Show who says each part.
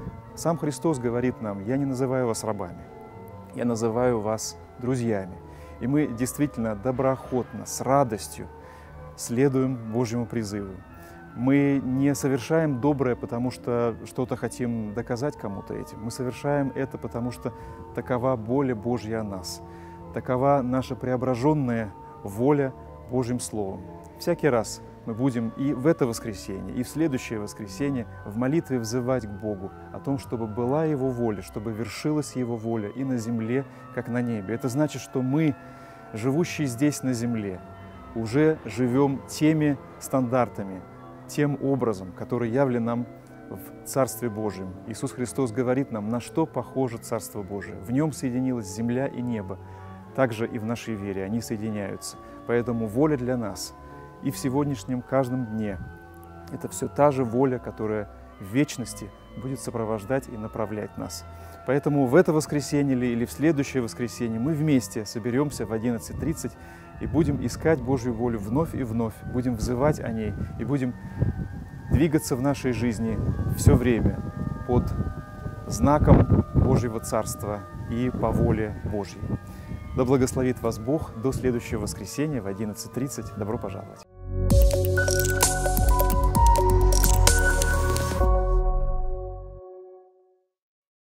Speaker 1: Сам Христос говорит нам: «Я не называю вас рабами, я называю вас друзьями». И мы действительно доброохотно, с радостью следуем Божьему призыву. Мы не совершаем доброе, потому что что-то хотим доказать кому-то этим. Мы совершаем это, потому что такова воля Божья о нас. Такова наша преображенная воля Божьим Словом. Всякий раз мы будем и в это воскресенье, и в следующее воскресенье в молитве взывать к Богу о том, чтобы была Его воля, чтобы вершилась Его воля и на земле, как на небе. Это значит, что мы, живущие здесь на земле, уже живем теми стандартами, тем образом, который явлен нам в Царстве Божьем. Иисус Христос говорит нам, на что похоже Царство Божие. В нем соединилась земля и небо. Также и в нашей вере они соединяются. Поэтому воля для нас и в сегодняшнем каждом дне – это все та же воля, которая в вечности будет сопровождать и направлять нас. Поэтому в это воскресенье или в следующее воскресенье мы вместе соберемся в 11:30 и будем искать Божью волю вновь и вновь, будем взывать о ней и будем двигаться в нашей жизни все время под знаком Божьего Царства и по воле Божьей. Да благословит вас Бог. До следующего воскресенья в 11:30. Добро пожаловать!